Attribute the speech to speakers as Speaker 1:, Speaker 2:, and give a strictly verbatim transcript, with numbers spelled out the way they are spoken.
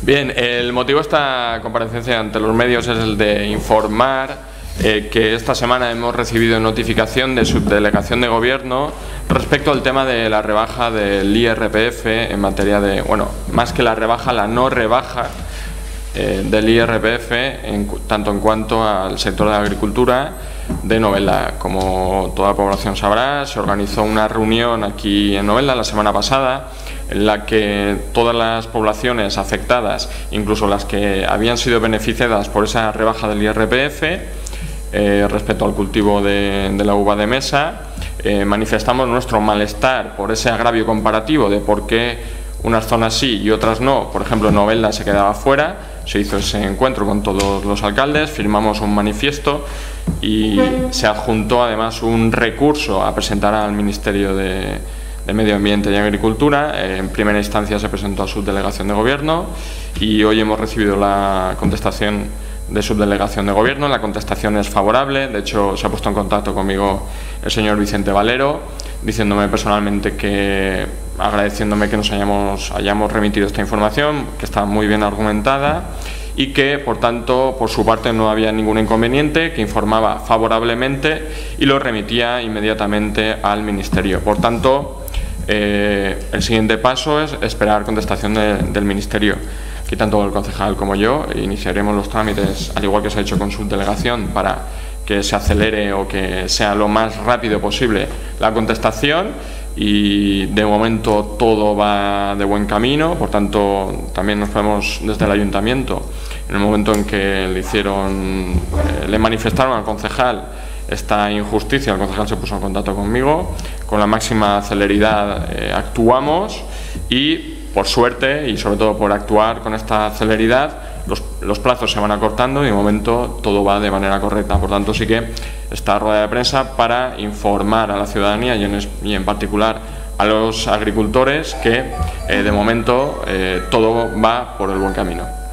Speaker 1: Bien, el motivo de esta comparecencia ante los medios es el de informar eh, que esta semana hemos recibido notificación de subdelegación de Gobierno respecto al tema de la rebaja del I R P F en materia de, bueno, más que la rebaja, la no rebaja eh, del I R P F, en, tanto en cuanto al sector de la agricultura de Novelda. Como toda la población sabrá, se organizó una reunión aquí en Novelda la semana pasada en la que todas las poblaciones afectadas, incluso las que habían sido beneficiadas por esa rebaja del I R P F eh, respecto al cultivo de, de la uva de mesa, eh, manifestamos nuestro malestar por ese agravio comparativo de por qué unas zonas sí y otras no. Por ejemplo, Novelda se quedaba fuera. Se hizo ese encuentro con todos los alcaldes, firmamos un manifiesto y se adjuntó además un recurso a presentar al Ministerio de, de Medio Ambiente y Agricultura. En primera instancia se presentó a Subdelegación de Gobierno y hoy hemos recibido la contestación de Subdelegación de Gobierno. La contestación es favorable. De hecho, se ha puesto en contacto conmigo el señor Vicente Valero, diciéndome personalmente que, agradeciéndome que nos hayamos, hayamos remitido esta información, que está muy bien argumentada y que, por tanto, por su parte no había ningún inconveniente, que informaba favorablemente y lo remitía inmediatamente al Ministerio. Por tanto, eh, el siguiente paso es esperar contestación de, del Ministerio. Aquí tanto el concejal como yo iniciaremos los trámites, al igual que se ha hecho con subdelegación, para que se acelere o que sea lo más rápido posible la contestación, y de momento todo va de buen camino. Por tanto, también nos podemos desde el ayuntamiento, en el momento en que le hicieron, eh, le manifestaron al concejal esta injusticia, el concejal se puso en contacto conmigo, con la máxima celeridad eh, actuamos y, por suerte y sobre todo por actuar con esta celeridad, los, los plazos se van acortando y de momento todo va de manera correcta. Por tanto, sí que esta rueda de prensa para informar a la ciudadanía y en, y en particular a los agricultores que eh, de momento eh, todo va por el buen camino.